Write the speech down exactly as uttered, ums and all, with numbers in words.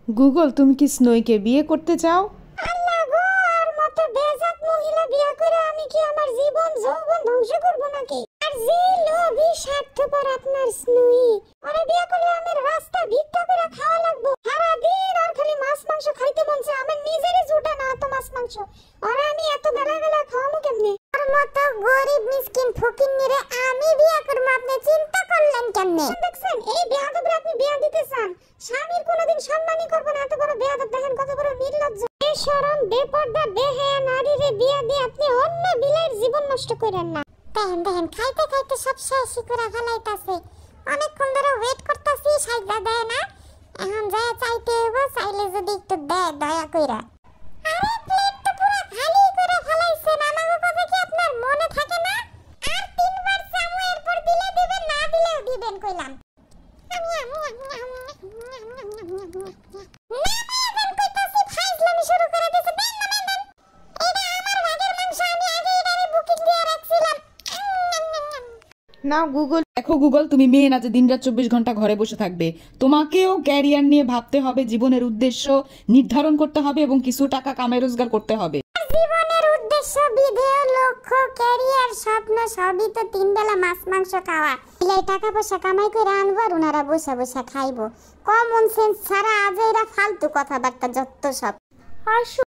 Google, তুমি কি স্নোইকে বিয়ে করতে চাও? আল্লাহ গো, আর মতো বেজাত মহিলা বিয়ে করে আমি কি আমার জীবন যৌবন ধ্বংস করব নাকি? আর যে লোভী স্বার্থপর আপনার স্নোই, আরে বিয়ে করলে আমার রাস্তা ভিক্ষা করে খাওয়া লাগবে। সারা দিন আর খালি মাছ মাংস খাইতে মন চায়, আমার নিজেরই জুটা না তো মাছ মাংস, আর আমি এত বেলা বেলা খাওয়ামু কেমনে? আর মতো গরিব মিসকিন ফকিন্নিরে আমি বিয়ে করব, আপনি চিন্তা করলেন কেমনে? দেখছেন এই বেয়াদবরে আপনি বিয়ে দিতে চান, স্বামীর কোনোদিন সম্মানই করবে না, এত বড় বেয়াদব দেখেন, কত বড় নির্লজ্জ বেশরম বেপরদা বেহায়া নারীরে বিয়ে দিয়ে আপনি অন্য বিলাইর জীবন নষ্ট করেন না। দেখেন দেখেন খাইতে খাইতে সব শেষ করে ফেলাইতাছে, অনেকক্ষণ ধরে ওয়েট করতেছি, সাইডা দেয় না, এখন যায় চাইতে হইব, চাইলে যদি একটু দেয় দয়া কইরা। আরে প্লেট তো পুরো খালি করে ফেলাইছেন, আমাগো কথা কি আপনার মনে থাকে না? আর তিনবার চামু এরপর দিলে দিবেন, না দিলেও দিবেন কইলাম। না গুগল, দেখো গুগল, তুমি মেয়ে না যে দিনরাত চব্বিশ ঘন্টা ঘরে বসে থাকবে। তোমাকেও ক্যারিয়ার নিয়ে ভাবতে হবে, জীবনের উদ্দেশ্য নির্ধারণ করতে হবে এবং কিছু টাকা কামাই রোজগার করতে হবে। জীবনের উদ্দেশ্য, বিধেয়, লক্ষ্য, ক্যারিয়ার, স্বপ্ন সবই তো তিন বেলা মাছ মাংস খাওয়া। এই টাকা পয়সা কামাই করে আনবো আর ওনারা বসে বসে খাইবো। কমন সেন্স ছাড়া আজ এরা ফালতু কথাবার্তা যত সব।